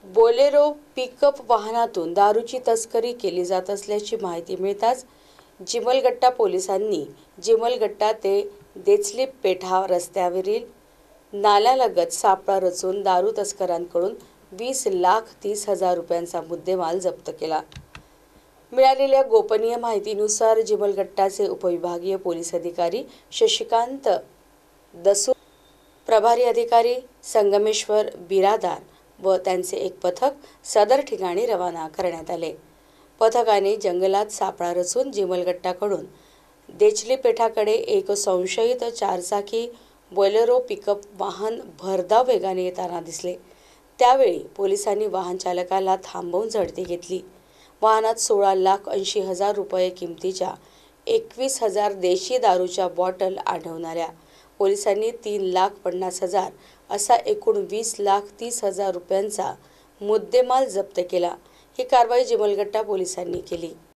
Bolero pickup वाहनातून दारूची तस्करी केली जात असल्याची माहिती मिळताच जिमलगट्टा पोलिसांनी जिमलगट्टा ते देचली पेठा रस्त्यावरील नाल्यालगत सापळा रचून दारू तस्करांकडून 20,30,000 रुपयांचा मुद्देमाल जप्त केला। मिळालेल्या गोपनीय माहितीनुसार जिमलगट्टाचे उपविभागीय पोलीस अधिकारी शशिकांत दसू, प्रभारी अधिकारी संगमेश्वर बिरादार व त्यांचे एक पथक सदर ठिकाणी रवाना करण्यात आले। पथकाने जंगलात सापळा रचून जिमलगट्टाकडून देचली पेठाकडे एक संशयित चारचाकी बोलेरो पिकअप वाहन भरधाव वेगाने येताना दिसले। त्यावेळी पोलिसांनी वाहन चालकाला थांबवून झडती घेतली। वाहनात 16,80,000 रुपये किमतीच्या 21,000 देशी दारूच्या बॉटल आढळून आल्या। पोलिसांनी 3,50,000 असा एकूण 20,30,000 रुपयांचा मुद्देमाल जप्त केला। ही कारवाई जिमलगट्टा पोलिसांनी केली।